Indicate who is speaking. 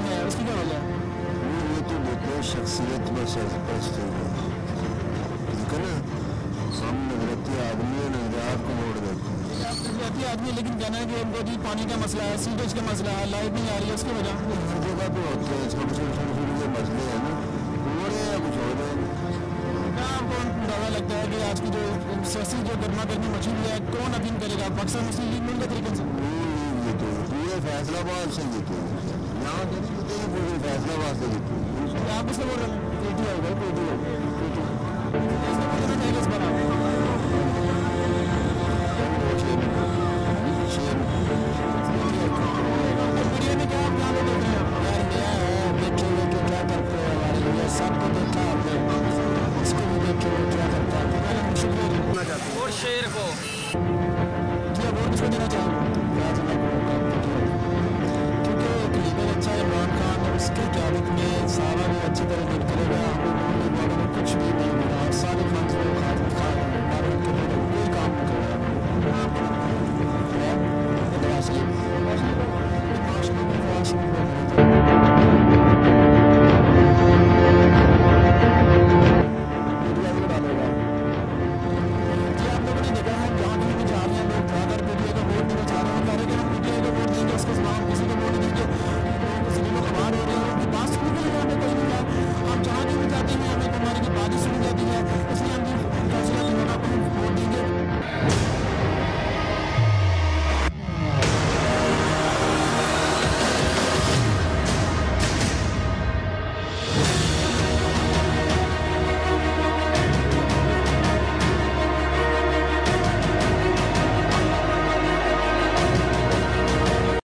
Speaker 1: नहीं आया, उसकी क्या वजह है?
Speaker 2: ये तो देखो शख्सियत में सरपरस्त हो गई, ठीक है ना। हम नजरती आदमी है, नजरियात को मोड़ देते हैं।
Speaker 1: आप नजरियाती आदमी, लेकिन कहना है कि उनको जी पानी का मसला है, सीवेज का मसला है, लाइट नहीं आ रही है, उसकी वजह
Speaker 2: हर जगह पे होते हैं छोटे मसले हैं ना, हो रहे हैं कुछ हो रहे हैं।
Speaker 1: क्या आपको अंदाजा लगता है कि आज की जो सियासी जो गर्मा गर्मी मची हुई है, कौन अधीन करेगा? पाकिस्तान मुस्लिम लीग मिल के तरीके से
Speaker 2: जीते पूरे फैसलाबाद से जीते, यहाँ जीते पूरे फैसलाबाद से जीते।
Speaker 1: आप किसको बोल रहे हैं? पेटी होगा, पेटी होगा, पेटी।